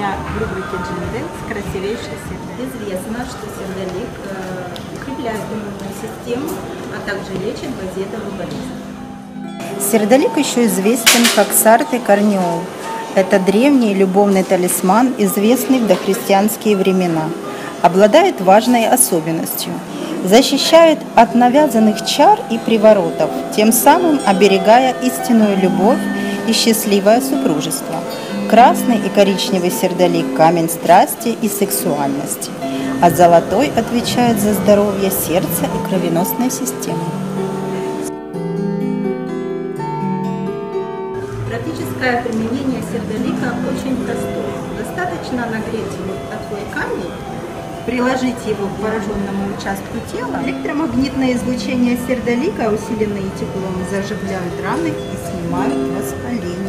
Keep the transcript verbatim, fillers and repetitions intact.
меня в рубрике Джиндекс «Красивейший сердолик». Известно, что сердолик укрепляет иммунную систему, а также лечит базедовую болезнь. Сердолик еще известен как сарте карниол. Это древний любовный талисман, известный в дохристианские времена. Обладает важной особенностью. Защищает от навязанных чар и приворотов, тем самым оберегая истинную любовь и счастливое супружество. Красный и коричневый сердолик – камень страсти и сексуальности, а золотой отвечает за здоровье сердца и кровеносной системы. Практическое применение сердолика очень простое. Достаточно нагреть вот такой камень, приложить его к пораженному участку тела. Электромагнитное излучение сердолика, усиленные теплом, заживляют раны и снимают воспаление.